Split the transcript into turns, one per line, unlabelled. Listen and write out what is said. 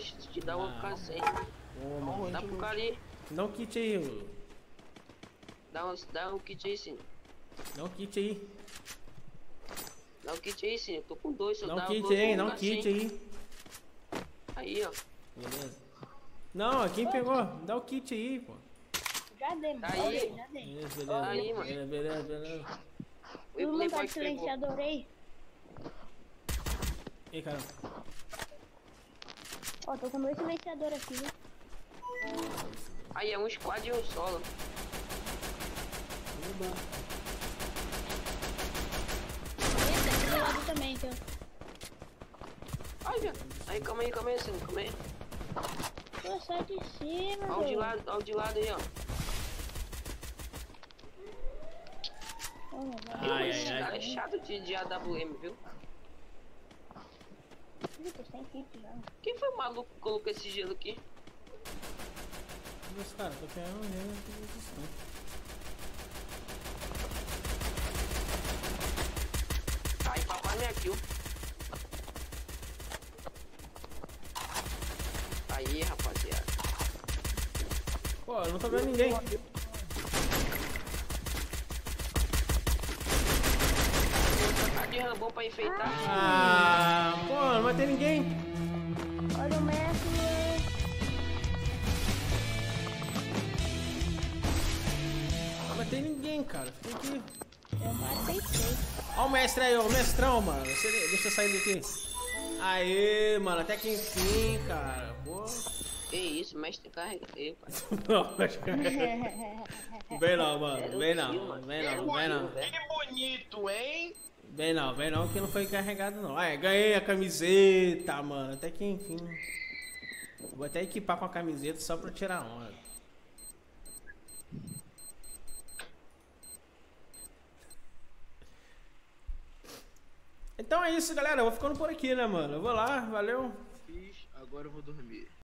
Se te dar uma ficar sem.
Ô, mano.
Dá pro cara ali.
Dá um kit aí, ô.
Dá um kit aí, sim.
Dá um kit aí.
Dá um kit aí, sim. Eu tô com dois, se eu
Dá
dar
um kit
dois,
aí,
eu
dá
vou
um
ficar
kit
sem.
aí.
Aí, ó.
Beleza. Não, quem pegou? Dá o kit aí, pô.
Já dei, mano.
Aí.
Já dei.
Beleza, beleza.
Aí, mano.
Beleza.
O
Todo mundo tá
Playboy
de
que pegou.
silenciador aí.
Ih, caramba.
Ó, tô com 2 silenciadores aqui, viu?
Aí é um squad e um solo.
Esse aqui do lado também, aqui, ó.
Ai, velho. Aí, calma aí, assim, calma aí.
Pô, sai de cima,
Ó o de
mano.
lado aí, ó.
Ai,
Esse
ai,
cara
ai.
é chato de AWM, viu?
Ih, tô sem kit já.
Quem foi o maluco que colocou esse gelo aqui?
Meus caras, tô querendo mesmo.
Aí, papai minha kill. Aí, rapaziada.
Pô, eu não tô vendo ninguém.
Tá de rambão pra enfeitar.
Ah, pô, não vai ter ninguém.
Olha o mestre.
Não vai ter ninguém, cara. Fica aqui.
Eu matei 3.
Ó o mestre aí, ó, o mestrão, mano. Deixa eu sair daqui. Aê, mano, até que enfim, cara. Pô.
Que isso, mestre carrega. Ei, pai.
Não, acho que... Vem não, mano. Vem não.
Que bonito, hein?
Vem não, que não foi carregado não. Ah, ganhei a camiseta, mano. Até que enfim. Vou até equipar com a camiseta só pra tirar onda. Então é isso, galera. Eu vou ficando por aqui, né, mano? Eu vou lá, valeu.
Fiz, agora eu vou dormir.